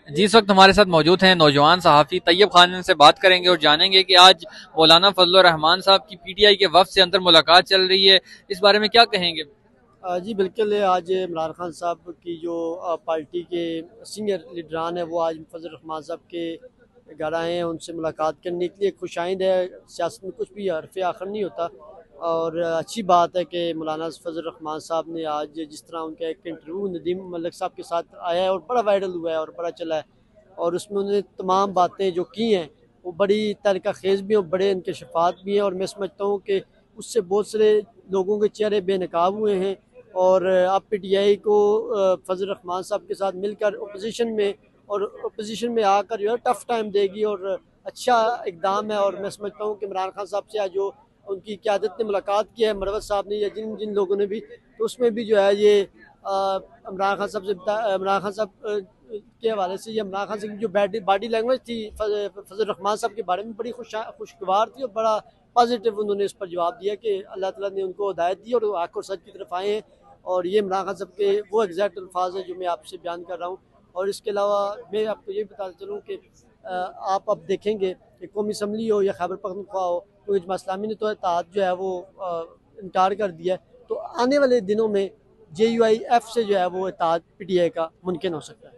जी, इस वक्त हमारे साथ मौजूद हैं नौजवान सहाफ़ी तैयब खान। से बात करेंगे और जानेंगे कि आज मौलाना फजल रहमान साहब की पीटीआई के वफ़द से अंदर मुलाकात चल रही है, इस बारे में क्या कहेंगे? जी बिल्कुल। आज इमरान खान साहब की जो पार्टी के सीनियर लीडरान हैं वो आज फजल रहमान साहब के घर आए हैं उनसे मुलाकात करने के लिए। खुशाइंद है, सियासत में कुछ भी हरफ आखिर नहीं होता। और अच्छी बात है कि मौलाना फजल रहमान साहब ने आज जिस तरह उनका एक इंटरव्यू नदीम मलिक साहब के साथ आया है और बड़ा वायरल हुआ है और बड़ा चला है, और उसमें उन्होंने तमाम बातें जो की हैं वो बड़ी तरीक़ा खेज़ भी हैं और बड़े इनके शफात भी हैं। और मैं समझता हूँ कि उससे बहुत सारे लोगों के चेहरे बेनकाब हुए हैं। और अब पीटीआई को फजल रहमान साहब के साथ मिलकर अपोजिशन में और अपोजिशन में आकर जो है टफ टाइम देगी और अच्छा इकदाम है। और मैं समझता हूँ कि इमरान खान साहब से आज जो उनकी क़यादत ने मुलाकात की है, मरवत साहब ने या जिन जिन लोगों ने भी, तो उसमें भी जो है ये इमरान खान साहब से इमरान खान साहब के हवाले से, ये इमरान खान साहब की जो बॉडी लैंग्वेज थी फजल रहमान साहब के बारे में बड़ी खुशगवार थी और बड़ा पॉजिटिव उन्होंने इस पर जवाब दिया कि अल्लाह ताला ने उनको हिदायत दी और वो हक और सच की तरफ आए हैं। और ये इमरान खान साहब के वो एग्जैक्ट अल्फाज है जो मैं आपसे बयान कर रहा हूँ। और इसके अलावा मैं आपको ये बताता चलूँ कि आप अब देखेंगे कि कौमी असम्बली हो या खैबर पख्तूनख्वा हो, तो इजमा इस्लामी ने तो इत्तेहाद जो है वो इनकार कर दिया है। तो आने वाले दिनों में JUIF से जो है वो इत्तेहाद PTI का मुमकिन हो सकता है।